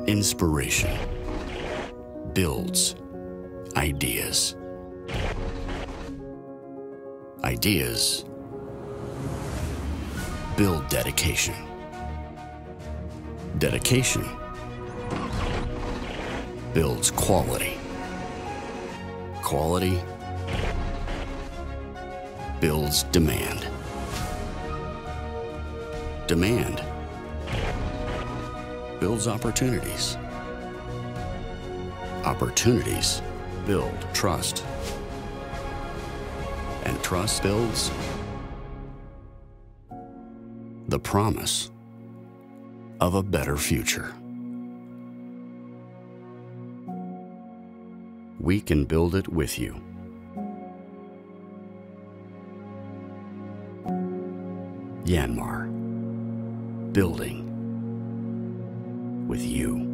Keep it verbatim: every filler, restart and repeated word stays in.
Inspiration builds ideas. Ideas build dedication. Dedication builds quality. Quality builds demand. Demand builds opportunities. Opportunities build trust. And trust builds the promise of a better future. We can build it with you. Yanmar, building with you.